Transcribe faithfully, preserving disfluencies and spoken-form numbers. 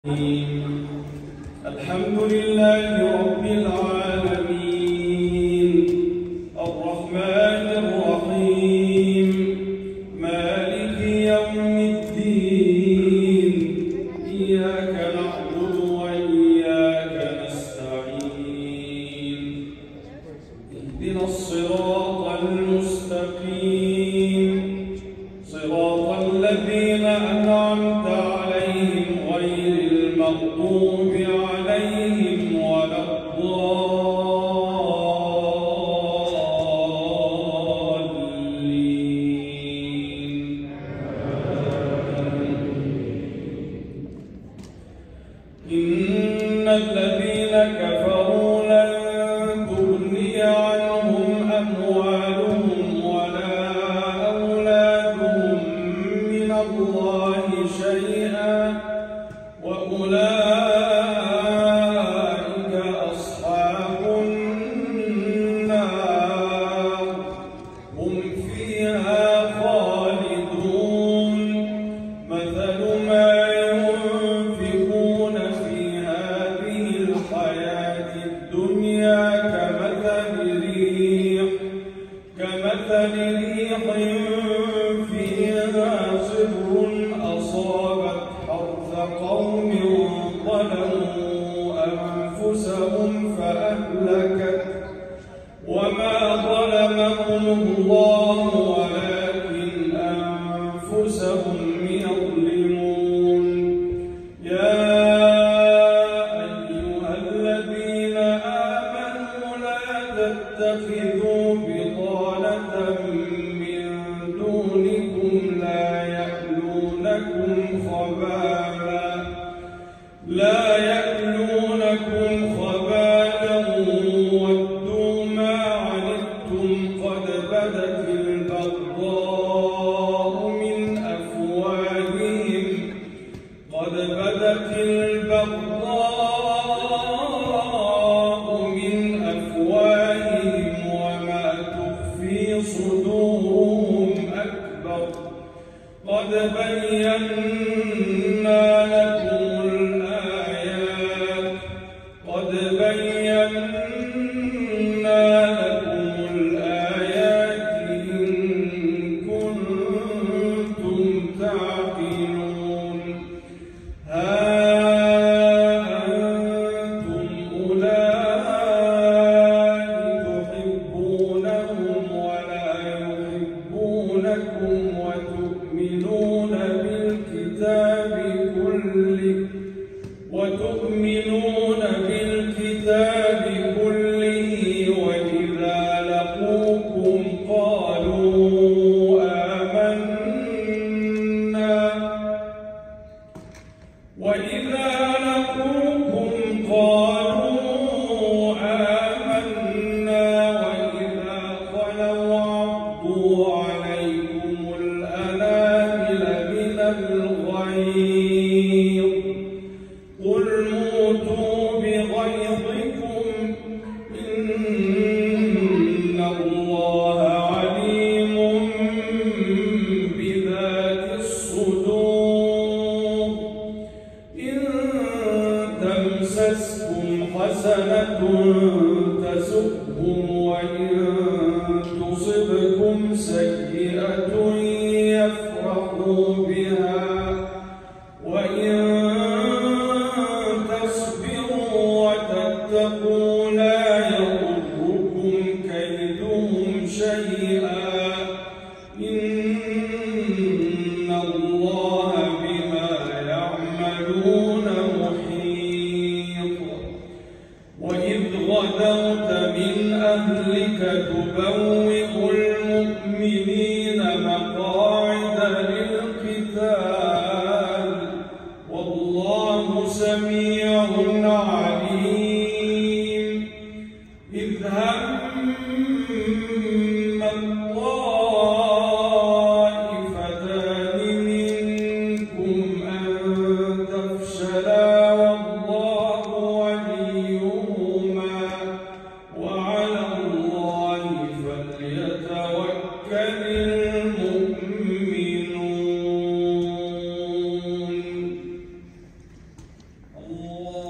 الحمد لله رب العالمين الرحمن الرحيم مالك يوم الدين إياك نعبد وإياك نستعين اهدنا الصراط المستقيم صراط الذين أنعمت عليهم غير المغضوب عليهم ولا الضالين. إن الذين كفروا لن تغني عنهم أموالهم ولا أولادهم من الله شيئا وأولئك أصحاب النار هم فيها خالدون. مثل ما ينفقون في هذه الحياة الدنيا كمثل ريح كمثل ريح فيها صر أصابت حرث قوم ظلموا أنفسهم فأهلكت وما ظلمهم الله ولكن أنفسهم يظلمون. يا أيها الذين آمنوا لا تتخذوا بطانة من دونكم لا يألونكم خبالا لا يألونكم خبالا ودوا ما عنتم قد بدت البغضاء من أفواههم قد بدت البغضاء من أفواههم وما تخفي صدورهم أكبر. قد بينا لكم الآيات قد بينا لكم الآيات إن كنتم تعقلون. ها أنتم أولئك تحبونهم ولا يحبونكم وتؤمنون بالكتاب كله وتؤمنون بالكتاب كله وإذا لقوكم قالوا آمنا وإذا لقوكم قالوا آمنا وإذا خلوا عضوا عليكم الأنامل من الغيظ قل موتوا بغيظكم إن الله عليم بذات الصدور. إن تمسسكم حسنة تسؤهم وإن تصبكم سيئة يفرحوا بها وإن تصبروا وتتقوا لا يضركم كيدهم شيئا إن الله بما يعملون محيط. وإذ غدوت من أهلك تبوئ المؤمنين مقاعد للقتال والله سميع عليم. إذ هم الطائفتان منكم أن تفشلا والله وليهما وعلى الله فليتوكل المؤمنون. الله